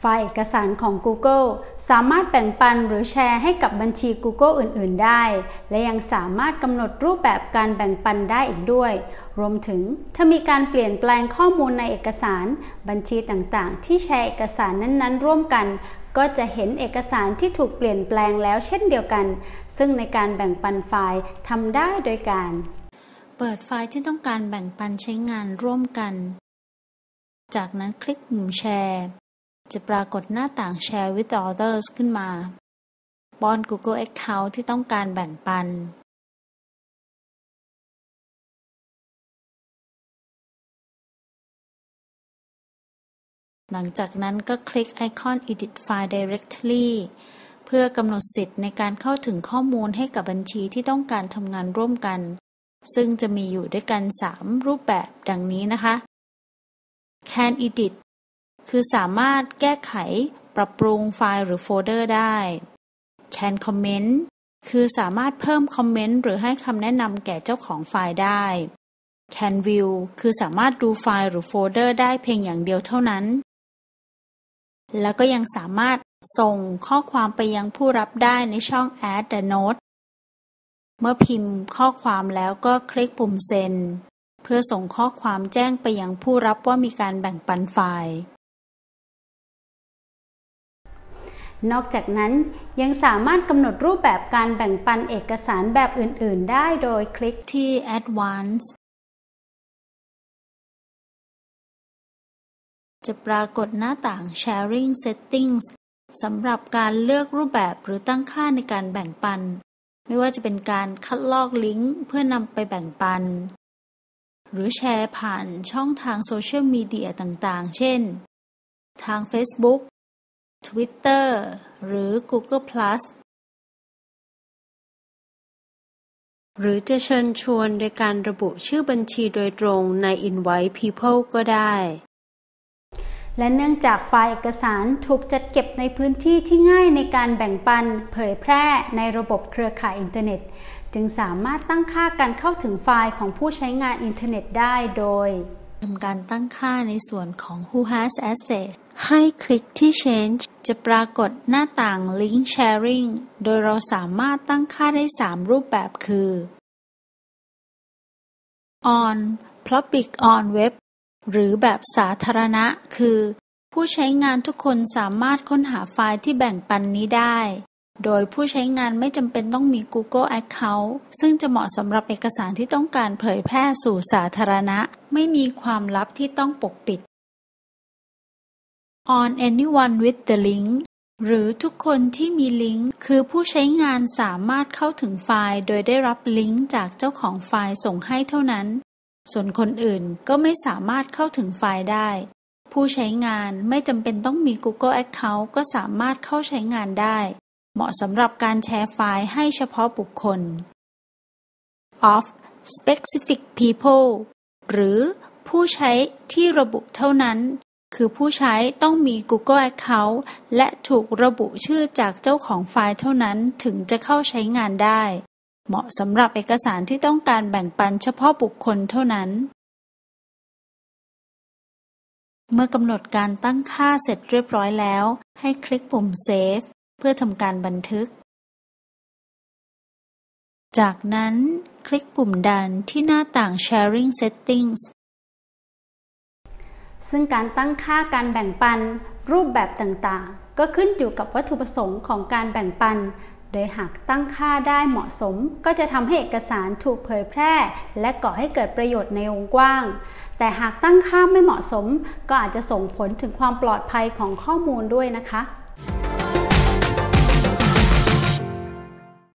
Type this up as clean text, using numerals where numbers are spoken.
ล์เอกสารของ Google สามารถแบ่งปันหรือแชร์ให้กับบัญชี Google อื่นๆได้และยังสามารถกำหนดรูปแบบการแบ่งปันได้อีกด้วยรวมถึงถ้ามีการเปลี่ยนแปลงข้อมูลในเอกสารบัญชีต่างๆที่แชร์เอกสารนั้นๆร่วมกันก็จะเห็นเอกสารที่ถูกเปลี่ยนแปลงแล้วเช่นเดียวกันซึ่งในการแบ่งปันไฟล์ทำได้โดยการเปิดไฟล์ที่ต้องการแบ่งปันใช้งานร่วมกันจากนั้นคลิกปุ่มแชร์จะปรากฏหน้าต่าง Share with Others ขึ้นมาป้อน Google Account ที่ต้องการแบ่งปันหลังจากนั้นก็คลิกไอคอน Edit File Directory เพื่อกำหนดสิทธิ์ในการเข้าถึงข้อมูลให้กับบัญชีที่ต้องการทำงานร่วมกันซึ่งจะมีอยู่ด้วยกัน3รูปแบบดังนี้นะคะ Can Edit คือสามารถแก้ไขปรับปรุงไฟล์หรือโฟลเดอร์ได้ Can Comment คือสามารถเพิ่มคอมเมนต์หรือให้คำแนะนำแก่เจ้าของไฟล์ได้ Can View คือสามารถดูไฟล์หรือโฟลเดอร์ได้เพียงอย่างเดียวเท่านั้นแล้วก็ยังสามารถส่งข้อความไปยังผู้รับได้ในช่อง Add the Note เมื่อพิมพ์ข้อความแล้วก็คลิกปุ่มเซ็นเพื่อส่งข้อความแจ้งไปยังผู้รับว่ามีการแบ่งปันไฟล์นอกจากนั้นยังสามารถกำหนดรูปแบบการแบ่งปันเอกสารแบบอื่นๆได้โดยคลิกที่ Advanced จะปรากฏหน้าต่าง Sharing Settings สำหรับการเลือกรูปแบบหรือตั้งค่าในการแบ่งปันไม่ว่าจะเป็นการคัดลอกลิงก์เพื่อนำไปแบ่งปันหรือแชร์ผ่านช่องทางโซเชียลมีเดียต่างๆเช่นทาง Facebook Twitter หรือ Google+ หรือจะเชิญชวนโดยการระบุชื่อบัญชีโดยตรงใน Invite People ก็ได้และเนื่องจากไฟล์เอกสารถูกจัดเก็บในพื้นที่ที่ง่ายในการแบ่งปันเผยแพร่ในระบบเครือข่ายอินเทอร์เน็ตจึงสามารถตั้งค่าการเข้าถึงไฟล์ของผู้ใช้งานอินเทอร์เน็ตได้โดยทำการตั้งค่าในส่วนของ Who has access ให้คลิกที่ Change จะปรากฏหน้าต่าง Link Sharing โดยเราสามารถตั้งค่าได้3รูปแบบคือ On Public on Web หรือแบบสาธารณะคือผู้ใช้งานทุกคนสามารถค้นหาไฟล์ที่แบ่งปันนี้ได้โดยผู้ใช้งานไม่จำเป็นต้องมี Google Account ซึ่งจะเหมาะสำหรับเอกสารที่ต้องการเผยแพร่สู่สาธารณะไม่มีความลับที่ต้องปกปิด On anyone with the link หรือทุกคนที่มีลิงก์คือผู้ใช้งานสามารถเข้าถึงไฟล์โดยได้รับลิงก์จากเจ้าของไฟล์ส่งให้เท่านั้นส่วนคนอื่นก็ไม่สามารถเข้าถึงไฟล์ได้ผู้ใช้งานไม่จำเป็นต้องมี Google Account ก็สามารถเข้าใช้งานได้เหมาะสำหรับการแชร์ไฟล์ให้เฉพาะบุคคล of specific people หรือผู้ใช้ที่ระบุเท่านั้นคือผู้ใช้ต้องมี Google Account และถูกระบุชื่อจากเจ้าของไฟล์เท่านั้นถึงจะเข้าใช้งานได้เหมาะสำหรับเอกสารที่ต้องการแบ่งปันเฉพาะบุคคลเท่านั้นเมื่อกำหนดการตั้งค่าเสร็จเรียบร้อยแล้วให้คลิกปุ่ม Save เพื่อทำการบันทึกจากนั้นคลิกปุ่ม Done ที่หน้าต่าง Sharing Settings ซึ่งการตั้งค่าการแบ่งปันรูปแบบต่างๆก็ขึ้นอยู่กับวัตถุประสงค์ของการแบ่งปันโดยหากตั้งค่าได้เหมาะสมก็จะทำให้เอกสารถูกเผยแพร่และก่อให้เกิดประโยชน์ในวงกว้างแต่หากตั้งค่าไม่เหมาะสมก็อาจจะส่งผลถึงความปลอดภัยของข้อมูลด้วยนะคะ